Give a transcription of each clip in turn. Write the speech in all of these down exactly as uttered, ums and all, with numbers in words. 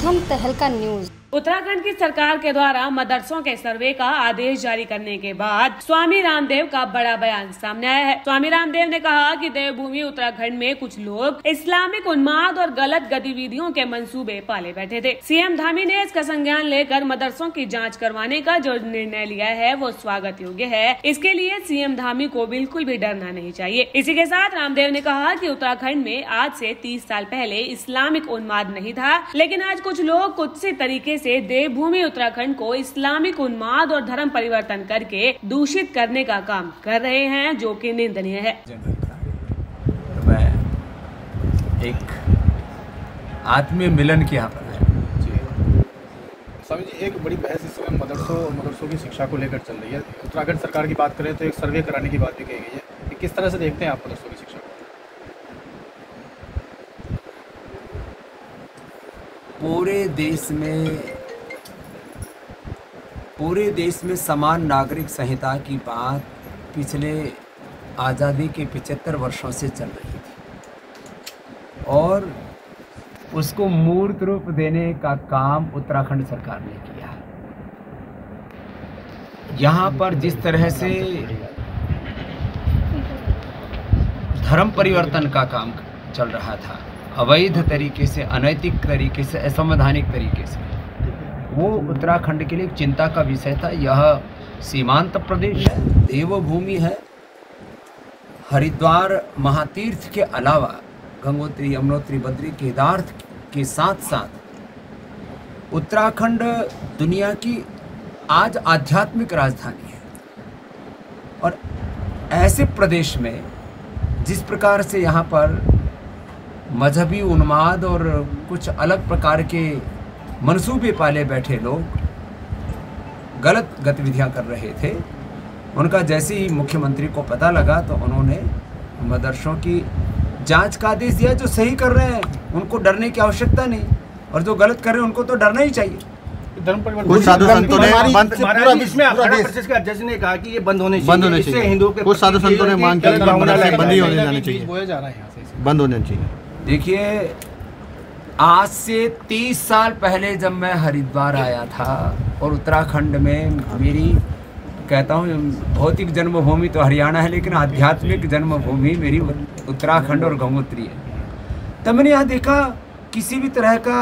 प्रथम तहलका न्यूज। उत्तराखंड की सरकार के द्वारा मदरसों के सर्वे का आदेश जारी करने के बाद स्वामी रामदेव का बड़ा बयान सामने आया है। स्वामी रामदेव ने कहा कि देवभूमि उत्तराखंड में कुछ लोग इस्लामिक उन्माद और गलत गतिविधियों के मंसूबे पाले बैठे थे। सीएम धामी ने इसका संज्ञान लेकर मदरसों की जांच करवाने का जो निर्णय लिया है वो स्वागत योग्य है। इसके लिए सीएम धामी को बिल्कुल भी डरना नहीं चाहिए। इसी के साथ रामदेव ने कहा कि उत्तराखंड में आज से तीस साल पहले इस्लामिक उन्माद नहीं था, लेकिन आज कुछ लोग कुत्सित तरीके से देवभूमि उत्तराखंड को इस्लामिक उन्माद और धर्म परिवर्तन करके दूषित करने का काम कर रहे हैं, जो कि निंदनीय है। तो मैं एक आत्मीय मिलन की यहाँ पर है। स्वामी जी, एक बड़ी बहस इस समय मदरसों मदरसों की शिक्षा को लेकर चल रही है। उत्तराखंड सरकार की बात करें तो एक सर्वे कराने की बात भी कही गई है। कि किस तरह से देखते हैं आप मदरसों की शिक्षा को? पूरे देश में पूरे देश में समान नागरिक संहिता की बात पिछले आज़ादी के पचहत्तर वर्षों से चल रही थी और उसको मूर्त रूप देने का काम उत्तराखंड सरकार ने किया। यहाँ पर जिस तरह से धर्म परिवर्तन का काम चल रहा था, अवैध तरीके से, अनैतिक तरीके से, असंवैधानिक तरीके से, वो उत्तराखंड के लिए एक चिंता का विषय था। यह सीमांत प्रदेश है, देवभूमि है। हरिद्वार महातीर्थ के अलावा गंगोत्री, यमुनोत्री, बद्री, केदार के साथ साथ उत्तराखंड दुनिया की आज आध्यात्मिक राजधानी है। और ऐसे प्रदेश में जिस प्रकार से यहाँ पर मजहबी उन्माद और कुछ अलग प्रकार के मंसूबे पाले बैठे लोग गलत गतिविधियां कर रहे थे, उनका जैसे ही मुख्यमंत्री को पता लगा तो उन्होंने मदरसों की जांच का आदेश दिया। जो सही कर रहे हैं उनको डरने की आवश्यकता नहीं, और जो गलत कर रहे हैं उनको तो डरना ही चाहिए। धर्म परिवर्तन कुछ साधु संतों ने जज ने कहा कि ये बंद होने बंद होने चाहिए। कुछ साधु संतों ने मांग की मदरसे बंद ही होने जाने चाहिए, बंद होने चाहिए। देखिए, आज से तीस साल पहले जब मैं हरिद्वार आया था और उत्तराखंड में मेरी, कहता हूँ भौतिक जन्मभूमि तो हरियाणा है, लेकिन आध्यात्मिक जन्मभूमि मेरी उत्तराखंड और गंगोत्री है, तब मैंने यहाँ देखा किसी भी तरह का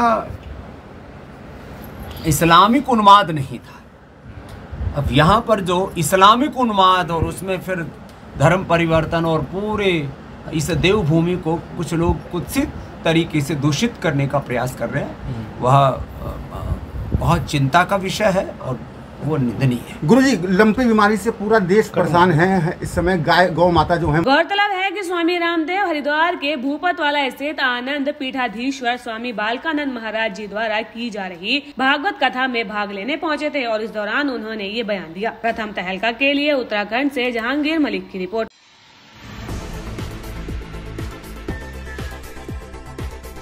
इस्लामिक उन्माद नहीं था। अब यहाँ पर जो इस्लामिक उन्माद और उसमें फिर धर्म परिवर्तन और पूरे इस देवभूमि को कुछ लोग कुत्सित तरीके से दूषित करने का प्रयास कर रहे हैं, वह बहुत चिंता का विषय है और वो निंदनीय है। गुरुजी, लंपी बीमारी से पूरा देश परेशान है इस समय। गाय गौ माता जो है, गौरतलब है कि स्वामी रामदेव हरिद्वार के भूपतवाला स्थित आनंद पीठाधीश्वर स्वामी बालकानंद महाराज जी द्वारा की जा रही भागवत कथा में भाग लेने पहुंचे थे और इस दौरान उन्होंने ये बयान दिया। प्रथम तहलका के लिए उत्तराखंड से जहांगीर मलिक की रिपोर्ट।